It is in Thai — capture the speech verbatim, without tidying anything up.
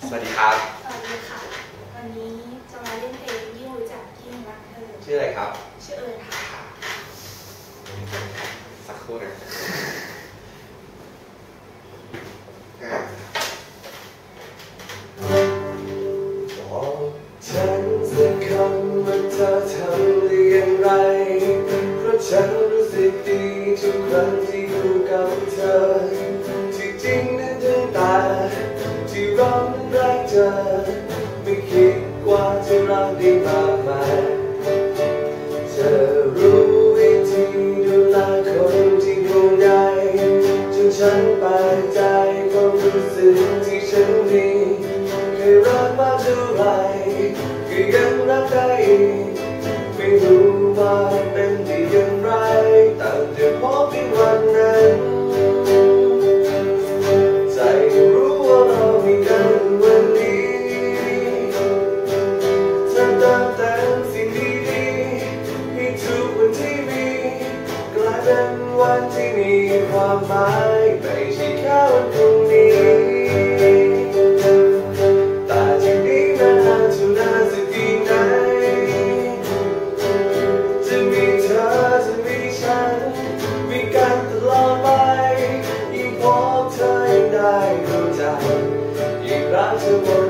สวัสดีครับสวัสดีค่ะวันนี้จะมาเล่นเพลงยิ่งรู้จักยิ่งรักเธอชื่ออะไรครับชื่อเอิญค่ะสักครู่นะบอกฉันสักคำว่าเธอทำได้อย่างไรเพราะฉันรู้สึกดีทุกครั้งที่อยู่กับเธอที่จริงนั้นตั้งแต่ที่เรานั้นรักเธอไม่คิดว่าจะรักได้มากมายเธอรู้วิธีดูแลคนที่ห่วงใยจนฉันแปลกใจความรู้สึกที่ฉันมีเคยรักมาเท่าไรก็ยังรักได้อีกไม่รู้ว่าเป็นได้อย่างไรแต่เดี๋ยวพบเป็นวันนั้นใจรู้ว่าเรามีกันวันนี้เธอเติมเต็มสิ่งดีๆให้ทุกวันที่มีกลายเป็นวันที่มีความหมายไม่ใช่แค่วันพรุ่งนี้แต่จากนี้นานเท่านานสักทีไหนจะมีเธอจะมีฉันมีกันตลอดไปยิ่งพบเธอยิ่งได้รู้จักยิ่งรักเธอหมด